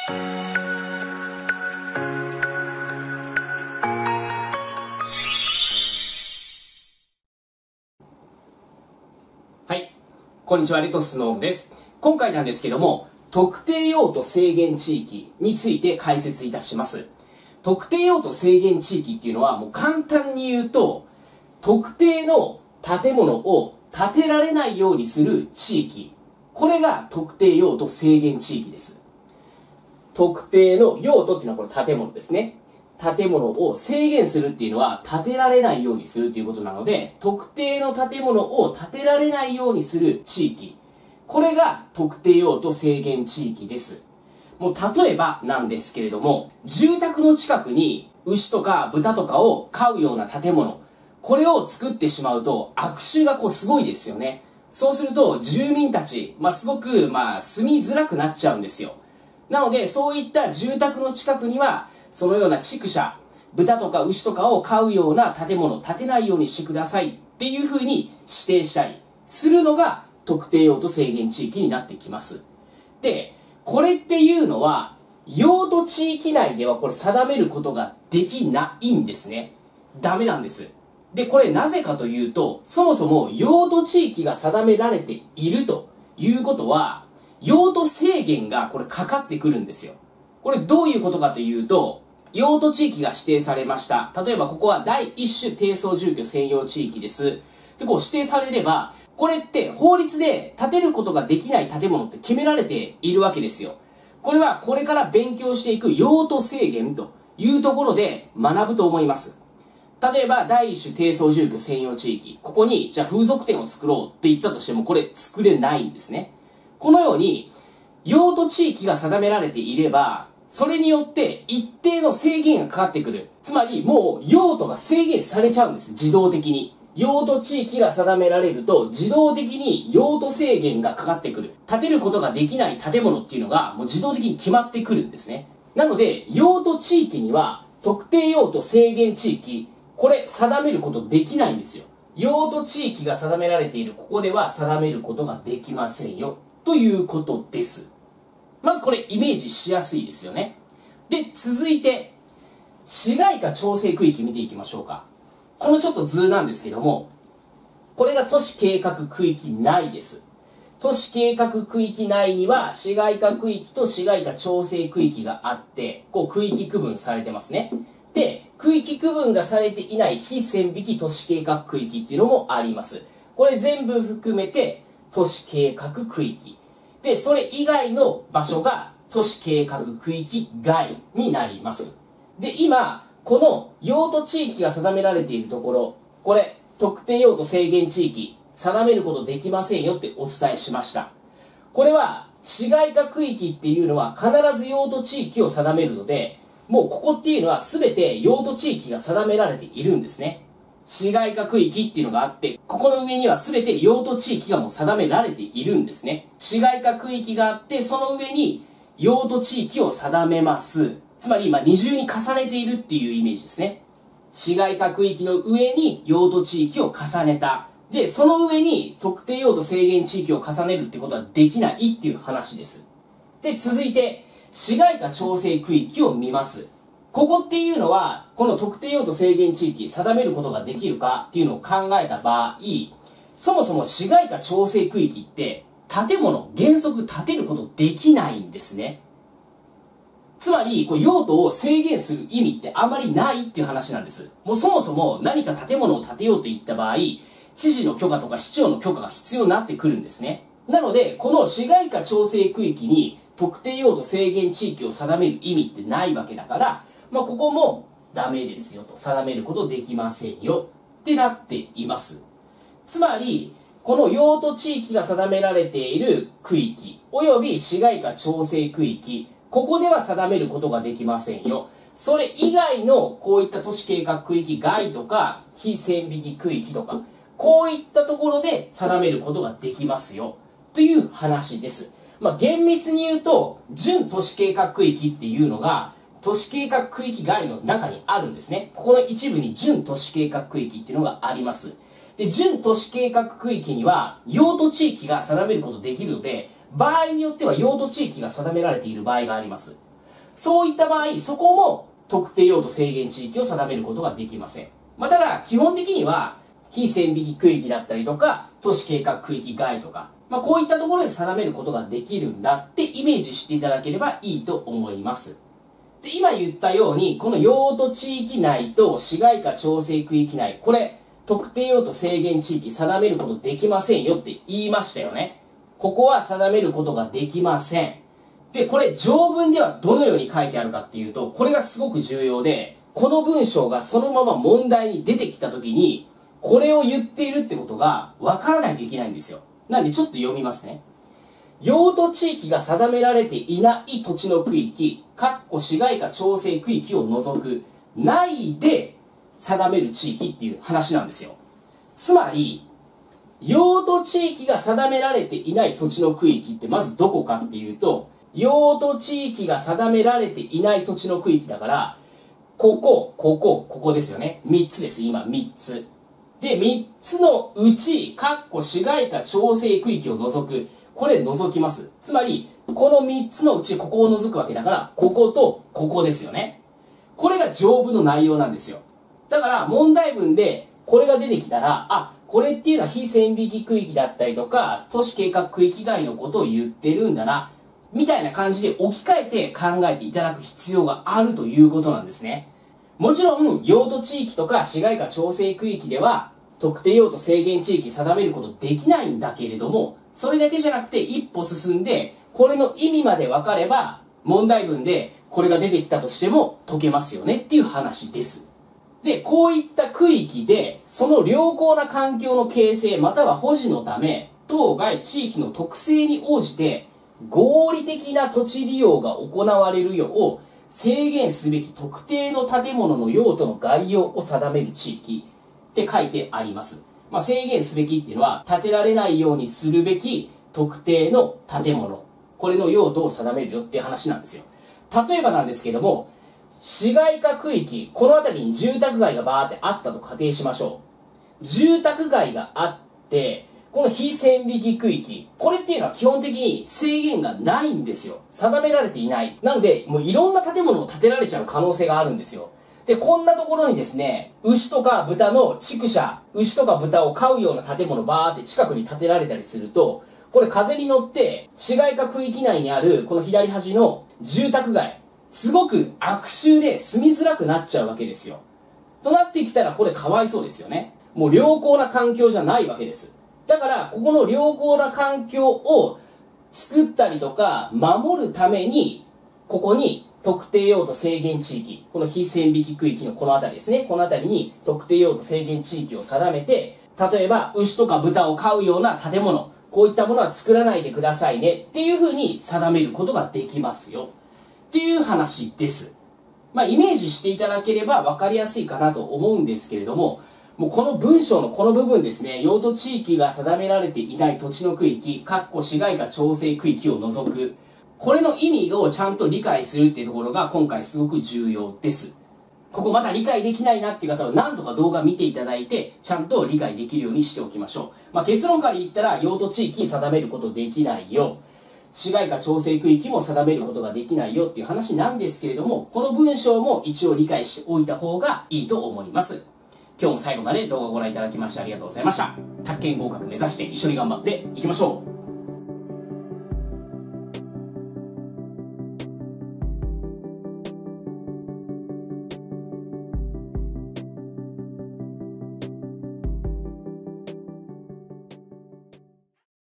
はい、こんにちは、レトスノーです。今回なんですけども、特定用途制限地域について解説いたします。特定用途制限地域っていうのは、もう簡単に言うと、特定の建物を建てられないようにする地域。これが特定用途制限地域です。特定の用途っていうのはこれ建物ですね。建物を制限するっていうのは建てられないようにするということなので、特定の建物を建てられないようにする地域。これが特定用途制限地域です。もう例えばなんですけれども、住宅の近くに牛とか豚とかを飼うような建物、これを作ってしまうと悪臭がすごいですよね。そうすると住民たち、すごく住みづらくなっちゃうんですよ。なのでそういった住宅の近くにはそのような畜舎、豚とか牛とかを飼うような建物を建てないようにしてくださいっていうふうに指定したりするのが特定用途制限地域になってきます。で、これっていうのは用途地域内ではこれ定めることができないんですね。ダメなんです。で、これなぜかというと、そもそも用途地域が定められているということは、用途制限がこれかかってくるんですよ。これどういうことかというと、用途地域が指定されました。例えばここは第一種低層住居専用地域です。で、指定されれば、これって法律で建てることができない建物って決められているわけですよ。これはこれから勉強していく用途制限というところで学ぶと思います。例えば第一種低層住居専用地域。ここにじゃあ風俗店を作ろうって言ったとしてもこれ作れないんですね。このように用途地域が定められていれば、それによって一定の制限がかかってくる。つまりもう用途が制限されちゃうんです。自動的に。用途地域が定められると自動的に用途制限がかかってくる。建てることができない建物っていうのがもう自動的に決まってくるんですね。なので用途地域には特定用途制限地域、これ定めることできないんですよ。用途地域が定められているここでは定めることができませんよ。ということです。まずこれイメージしやすいですよね。で、続いて、市街化調整区域見ていきましょうか。このちょっと図なんですけども、これが都市計画区域内です。都市計画区域内には市街化区域と市街化調整区域があって、区域区分されてますね。で、区域区分がされていない非線引き都市計画区域っていうのもあります。これ全部含めて都市計画区域。で、それ以外の場所が都市計画区域外になります。で、今、この用途地域が定められているところ、これ、特定用途制限地域、定めることできませんよってお伝えしました。これは、市街化区域っていうのは必ず用途地域を定めるので、もうここっていうのは全て用途地域が定められているんですね。市街化区域っていうのがあって、ここの上には全て用途地域がもう定められているんですね。市街化区域があって、その上に用途地域を定めます。つまり今二重に重ねているっていうイメージですね。市街化区域の上に用途地域を重ねた。で、その上に特定用途制限地域を重ねるってことはできないっていう話です。で、続いて、市街化調整区域を見ます。ここっていうのは、この特定用途制限地域定めることができるかっていうのを考えた場合、そもそも市街化調整区域って建物原則建てることできないんですね。つまり、用途を制限する意味ってあまりないっていう話なんです。もうそもそも何か建物を建てようといった場合、知事の許可とか市長の許可が必要になってくるんですね。なので、この市街化調整区域に特定用途制限地域を定める意味ってないわけだから、ここもダメですよと、定めることできませんよってなっています。つまり、この用途地域が定められている区域、および市街化調整区域、ここでは定めることができませんよ。それ以外のこういった都市計画区域外とか、非線引き区域とか、こういったところで定めることができますよ。という話です。厳密に言うと、準都市計画区域っていうのが、都市計画区域外の中にあるんですね。ここの一部に準都市計画区域っていうのがあります。で、準都市計画区域には用途地域が定めることできるので、場合によっては用途地域が定められている場合があります。 そういった場合、そこも特定用途制限地域を定めることができません。ただ、基本的には、非線引き区域だったりとか、都市計画区域外とか、こういったところで定めることができるんだってイメージしていただければいいと思います。で、今言ったように、この用途地域内と市街化調整区域内、これ、特定用途制限地域定めることできませんよって言いましたよね。ここは定めることができません。で、これ条文ではどのように書いてあるかっていうと、これがすごく重要で、この文章がそのまま問題に出てきたときに、これを言っているってことがわからないといけないんですよ。なんでちょっと読みますね。用途地域が定められていない土地の区域、市街化調整区域を除く、内で定める地域っていう話なんですよ。つまり、用途地域が定められていない土地の区域ってまずどこかっていうと、用途地域が定められていない土地の区域だから、ここですよね。3つです、今3つ。で、3つのうち、市街化調整区域を除く。これ除きます。つまり、この3つのうちここを除くわけだから、こことここですよね。これが条文の内容なんですよ。だから、問題文でこれが出てきたら、あ、これっていうのは非線引き区域だったりとか、都市計画区域外のことを言ってるんだな、みたいな感じで置き換えて考えていただく必要があるということなんですね。もちろん、用途地域とか市街化調整区域では、特定用途制限地域定めることできないんだけれども、それだけじゃなくて一歩進んで、これの意味まで分かれば、問題文でこれが出てきたとしても解けますよねっていう話です。で、こういった区域で、その良好な環境の形成または保持のため、当該地域の特性に応じて、合理的な土地利用が行われるよう、制限すべき特定の建物の用途の概要を定める地域って書いてあります。制限すべきっていうのは、建てられないようにするべき特定の建物。これの用途を定めるよっていう話なんですよ。例えばなんですけども、市街化区域、この辺りに住宅街がバーってあったと仮定しましょう。住宅街があって、この非線引き区域、これっていうのは基本的に制限がないんですよ。定められていない。なので、もういろんな建物を建てられちゃう可能性があるんですよ。で、こんなところにですね、牛とか豚の畜舎、牛とか豚を飼うような建物バーって近くに建てられたりすると、これ風に乗って市街化区域内にあるこの左端の住宅街、すごく悪臭で住みづらくなっちゃうわけですよ。となってきたらこれかわいそうですよね。もう良好な環境じゃないわけです。だからここの良好な環境を作ったりとか守るために、ここに特定用途制限地域、この非線引き区域のこの辺りですね、この辺りに特定用途制限地域を定めて、例えば牛とか豚を飼うような建物、こういったものは作らないでくださいねっていうふうに定めることができますよっていう話です。イメージしていただければ分かりやすいかなと思うんですけれども、もうこの文章のこの部分ですね、用途地域が定められていない土地の区域、市街化調整区域を除く、これの意味をちゃんと理解するっていうところが今回すごく重要です。ここまた理解できないなっていう方は何とか動画見ていただいて、ちゃんと理解できるようにしておきましょう。結論から言ったら、用途地域定めることできないよ。市街化調整区域も定めることができないよっていう話なんですけれども、この文章も一応理解しておいた方がいいと思います。今日も最後まで動画をご覧いただきましてありがとうございました。宅建合格目指して一緒に頑張っていきましょう。